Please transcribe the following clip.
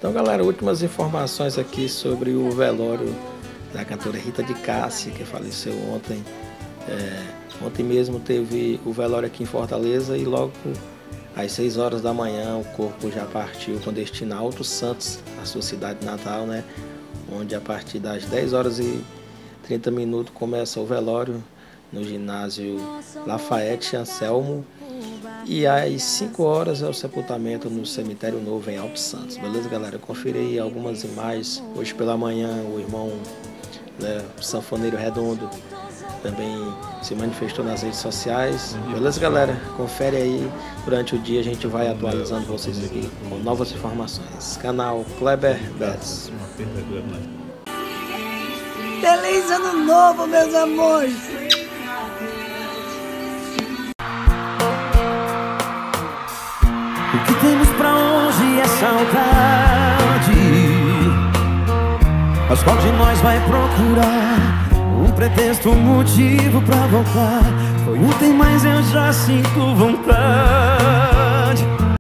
Então, galera, últimas informações aqui sobre o velório da cantora Rita de Cássia, que faleceu ontem. Ontem mesmo teve o velório aqui em Fortaleza e logo às 6 horas da manhã o corpo já partiu com destino a Alto Santos, a sua cidade natal, né? Onde a partir das 10 horas e 30 minutos começa o velório no ginásio Lafayette Anselmo. E às 5 horas é o sepultamento no cemitério novo em Alto Santos. Beleza, galera? Confira aí algumas imagens. Hoje pela manhã o irmão, o sanfoneiro Redondo, também se manifestou nas redes sociais. Beleza, galera? Confere aí. Durante o dia a gente vai atualizando vocês aqui com novas informações. Canal Kleber Betts. Feliz ano novo, meus amores! O que temos pra hoje é saudade, mas qual de nós vai procurar um pretexto, um motivo pra voltar? Foi ontem, mas eu já sinto vontade.